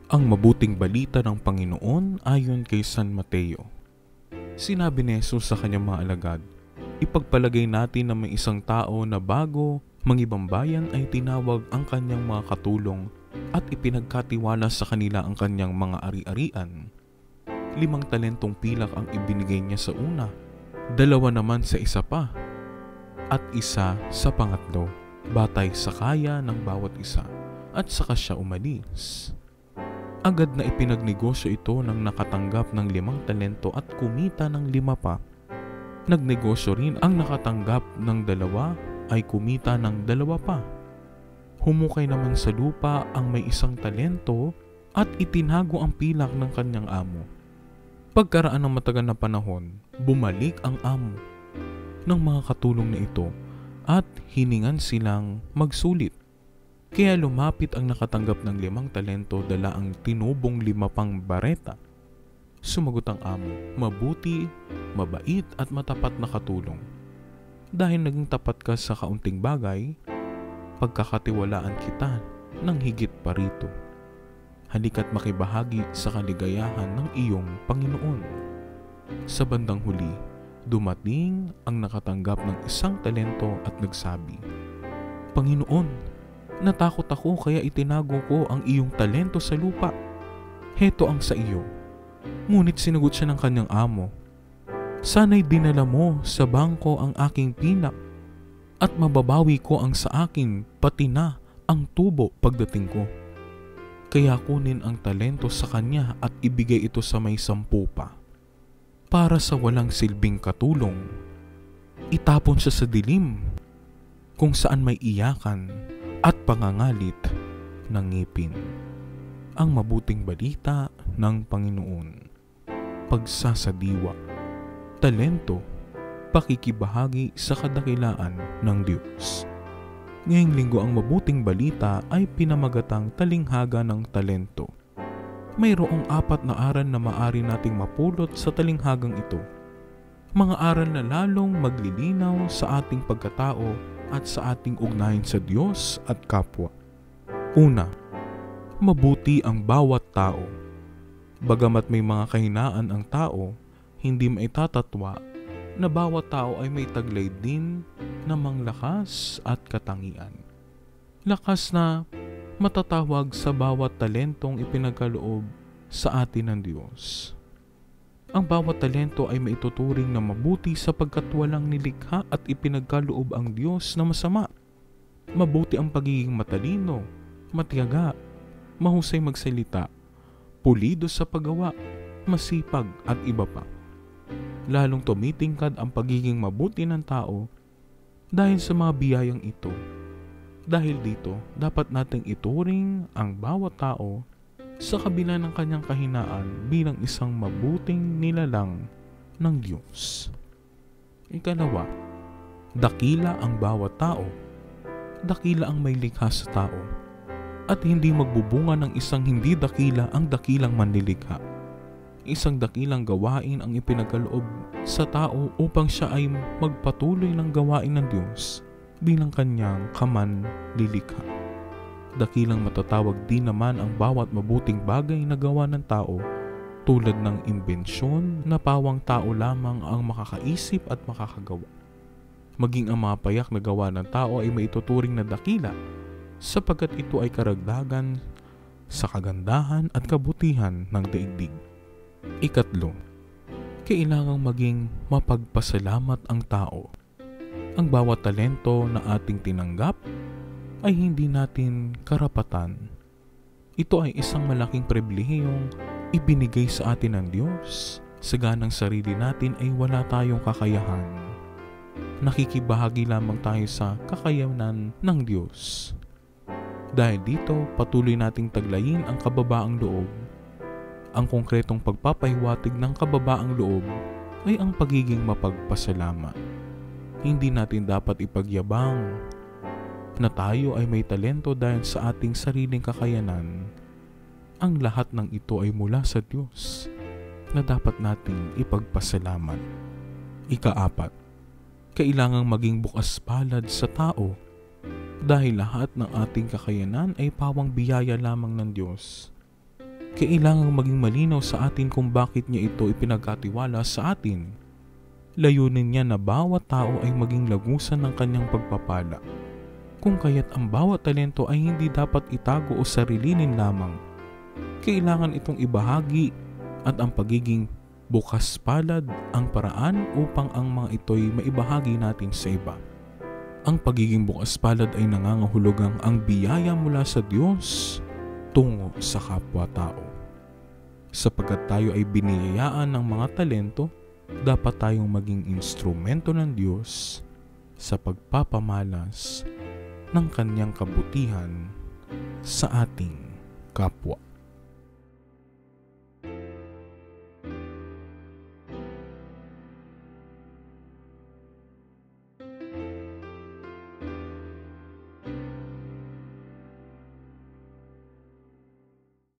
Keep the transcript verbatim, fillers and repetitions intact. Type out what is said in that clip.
Ang mabuting balita ng Panginoon ayon kay San Mateo. Sinabi ni Jesus sa kanyang mga alagad, "Ipagpalagay natin na may isang tao na bago mangibang bayan ay tinawag ang kanyang mga katulong at ipinagkatiwala sa kanila ang kanyang mga ari-arian. Limang talentong pilak ang ibinigay niya sa una, dalawa naman sa isa pa, at isa sa pangatlo, batay sa kaya ng bawat isa, at saka siya umalis. Agad na ipinagnegosyo ito ng nakatanggap ng limang talento at kumita ng lima pa. Nagnegosyo rin ang nakatanggap ng dalawa ay kumita ng dalawa pa. Humukay naman sa lupa ang may isang talento at itinago ang pilak ng kanyang amo. Pagkaraan ng matagal na panahon, bumalik ang amo ng mga katulong na ito at hiningan silang magsulit. Kaya lumapit ang nakatanggap ng limang talento, dala ang tinubong lima pang bareta. Sumagot ang amo, "Mabuti, mabait at matapat na katulong. Dahil naging tapat ka sa kaunting bagay, pagkakatiwalaan kita ng higit pa rito. Halika't makibahagi sa kaligayahan ng iyong Panginoon." Sa bandang huli, dumating ang nakatanggap ng isang talento at nagsabi, "Panginoon, natakot ako kaya itinago ko ang iyong talento sa lupa. Heto ang sa iyo." Ngunit sinagot siya ng kanyang amo, "Sana'y dinala mo sa bangko ang aking pinak at mababawi ko ang sa akin pati na ang tubo pagdating ko. Kaya kunin ang talento sa kanya at ibigay ito sa may sampu pa. Para sa walang silbing katulong, itapon siya sa dilim kung saan may iyakan at pangangalit ng ngipin." Ang mabuting balita ng Panginoon. Pagsasadiwa, talento, pakikibahagi sa kadakilaan ng Diyos. Ngayong linggo ang mabuting balita ay pinamagatang talinghaga ng talento. Mayroong apat na aral na maaari nating mapulot sa talinghagang ito. Mga aral na lalong maglilinaw sa ating pagkatao at sa ating ugnayan sa Diyos at kapwa. Una, mabuti ang bawat tao. Bagamat may mga kahinaan ang tao, hindi maitatatwa na bawat tao ay may taglay din na manglakas at katangian. Lakas na matatawag sa bawat talentong ipinagkaloob sa atin ng Diyos. Ang bawat talento ay maituturing na mabuti sapagkat walang nilikha at ipinagkaloob ang Diyos na masama. Mabuti ang pagiging matalino, matiyaga, mahusay magsalita, pulido sa paggawa, masipag at iba pa. Lalong tumitingkad ang pagiging mabuti ng tao dahil sa mga biyayang ito. Dahil dito, dapat nating ituring ang bawat tao sa kabila ng kanyang kahinaan bilang isang mabuting nilalang ng Diyos. Ikalawa, dakila ang bawat tao. Dakila ang may likha sa tao. At hindi magbubunga ng isang hindi dakila ang dakilang manlilikha. Isang dakilang gawain ang ipinagkaloob sa tao upang siya ay magpatuloy ng gawain ng Diyos bilang kanyang kamanlilikha. Dakilang matatawag din naman ang bawat mabuting bagay na gawa ng tao, tulad ng imbensyon na pawang tao lamang ang makakaisip at makakagawa. Maging ang mga payak na gawa ng tao ay maituturing na dakila sapagkat ito ay karagdagan sa kagandahan at kabutihan ng daigdig. Ikatlo, kailangang maging mapagpasalamat ang tao. Ang bawat talento na ating tinanggap ay hindi natin karapatan. Ito ay isang malaking pribilehiyong ibinigay sa atin ng Diyos. Sa ganang sarili natin ay wala tayong kakayahan. Nakikibahagi lamang tayo sa kakayanan ng Diyos. Dahil dito, patuloy nating taglayin ang kababaang loob. Ang konkretong pagpapahiwatig ng kababaang loob ay ang pagiging mapagpasalamat. Hindi natin dapat ipagyabang na tayo ay may talento dahil sa ating sariling kakayanan. Ang lahat ng ito ay mula sa Diyos na dapat nating ipagpasalamat. Ikaapat, kailangang maging bukas palad sa tao dahil lahat ng ating kakayanan ay pawang biyaya lamang ng Diyos. Kailangang maging malinaw sa atin kung bakit niya ito ipinagkatiwala sa atin. Layunin niya na bawat tao ay maging lagusan ng kanyang pagpapala. Kung kaya't ang bawat talento ay hindi dapat itago o sarilinin lamang. Kailangan itong ibahagi at ang pagiging bukas palad ang paraan upang ang mga ito'y maibahagi natin sa iba. Ang pagiging bukas palad ay nangangahulugang ang biyaya mula sa Diyos tungo sa kapwa-tao. Sapagkat tayo ay biniyayaan ng mga talento, dapat tayong maging instrumento ng Diyos sa pagpapamalas ng kanyang kabutihan sa ating kapwa.